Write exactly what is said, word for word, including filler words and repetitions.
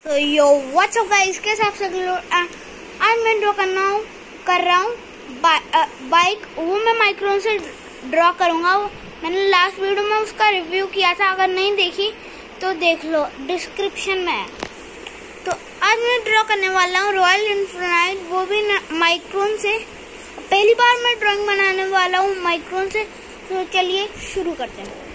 तो यो WhatsApp guys, कैसे आप सब लोग। आज मैं ड्रॉ करना हूँ कर रहा हूँ बाइक। वो मैं माइक्रोन से ड्रॉ करूँगा। मैंने लास्ट वीडियो में उसका रिव्यू किया था, अगर नहीं देखी तो देख लो, डिस्क्रिप्शन में है। तो आज मैं ड्रॉ करने वाला हूँ रॉयल इनफिनाइट, वो भी माइक्रोन से। पहली बार मैं ड्राइंग बनाने वाला हूँ माइक्रोन से, तो चलिए शुरू करते हैं।